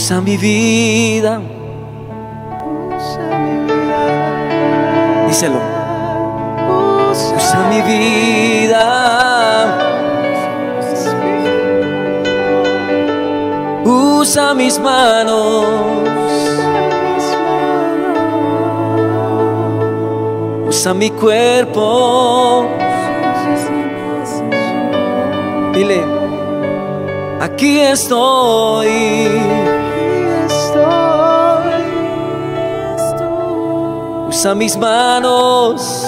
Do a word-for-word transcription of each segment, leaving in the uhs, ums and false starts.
Usa mi vida. Díselo. Usa mi vida. Usa mis manos. Usa mi cuerpo. Dile, aquí estoy. Usa mis manos.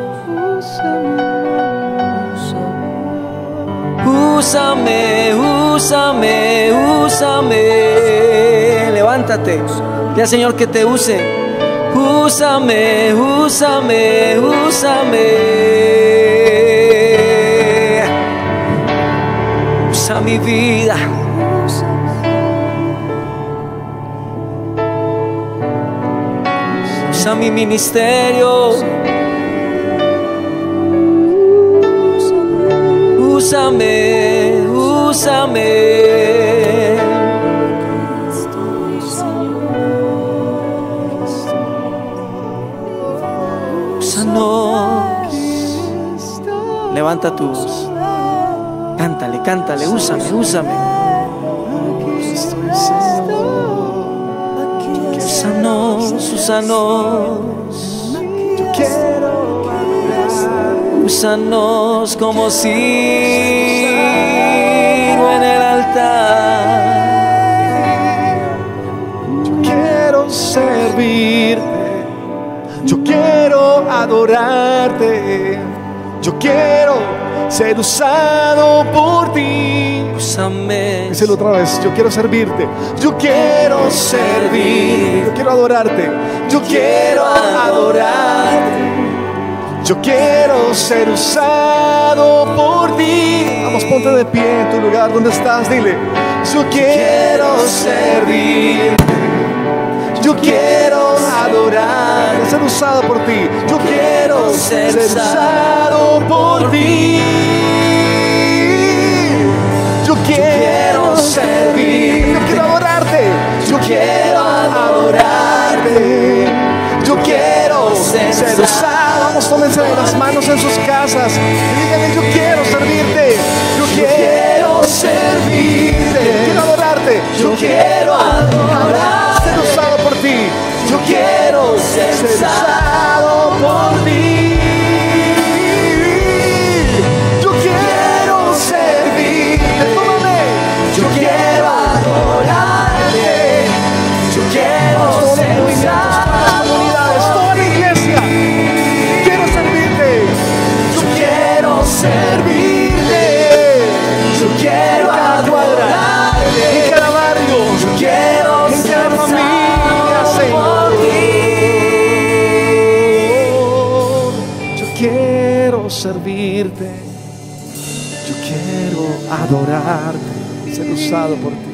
Úsame, úsame, úsame. Levántate. Dile al Señor que te use. Úsame, úsame, úsame. Usa mi vida. Usa mi ministerio. Úsame, úsame. Úsanos. Levanta tu voz. Cántale, cántale, úsame, úsame. Úsanos, úsanos. Yo quiero úsanos como sigo en el altar. Yo quiero servirte, yo quiero adorarte, yo quiero ser usado por ti. Úsame. Díselo otra vez, yo quiero servirte, yo quiero servir, yo quiero adorarte, yo quiero adorarte. Yo quiero ser usado por ti. Vamos, ponte de pie en tu lugar donde estás. Dile, yo quiero servirte, yo quiero adorar, ser usado por ti. Yo quiero ser, ser usado por ti. Yo quiero servir, yo quiero adorarte, yo quiero adorarte. Yo quiero ser, ser usado. Vamos, tómense de las manos en sus casas y díganle, yo quiero servirte, yo quiero servirte, quiero adorarte, yo quiero adorar, ser usado por ti, yo quiero ser, ser usado por ti, yo quiero servirte, tómame, yo quiero adorarte, yo quiero ser usado. Servirte, yo quiero adorarte en cada barrio, yo quiero en cada familia, Señor. Yo quiero servirte, yo quiero adorarte, ser usado por ti.